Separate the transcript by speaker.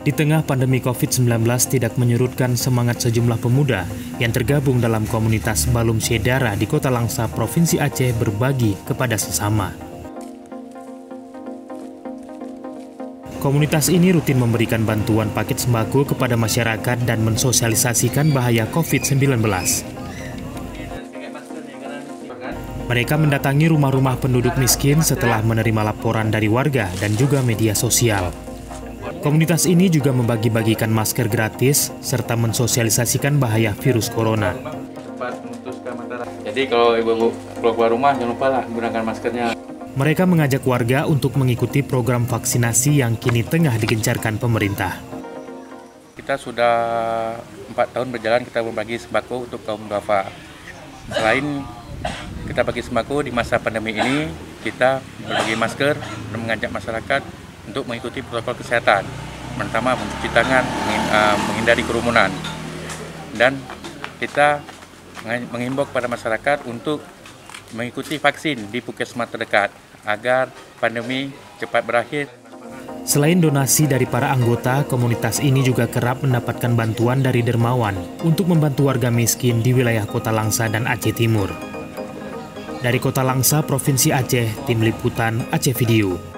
Speaker 1: Di tengah pandemi COVID-19 tidak menyurutkan semangat sejumlah pemuda yang tergabung dalam komunitas Balum Syedara di Kota Langsa, Provinsi Aceh berbagi kepada sesama. Komunitas ini rutin memberikan bantuan paket sembako kepada masyarakat dan mensosialisasikan bahaya COVID-19. Mereka mendatangi rumah-rumah penduduk miskin setelah menerima laporan dari warga dan juga media sosial. Komunitas ini juga membagi-bagikan masker gratis serta mensosialisasikan bahaya virus corona.
Speaker 2: Jadi kalau ibu-ibu keluar rumah jangan lupa lah gunakan maskernya.
Speaker 1: Mereka mengajak warga untuk mengikuti program vaksinasi yang kini tengah digencarkan pemerintah.
Speaker 2: Kita sudah 4 tahun berjalan kita berbagi sembako untuk kaum duafa. Selain kita bagi sembako di masa pandemi ini, kita berbagi masker dan mengajak masyarakat untuk mengikuti protokol kesehatan. Pertama, mencuci tangan, menghindari kerumunan. Dan kita menghimbau kepada masyarakat untuk mengikuti vaksin di puskesmas terdekat agar pandemi cepat berakhir.
Speaker 1: Selain donasi dari para anggota, komunitas ini juga kerap mendapatkan bantuan dari dermawan untuk membantu warga miskin di wilayah Kota Langsa dan Aceh Timur. Dari Kota Langsa, Provinsi Aceh, Tim Liputan Aceh Video.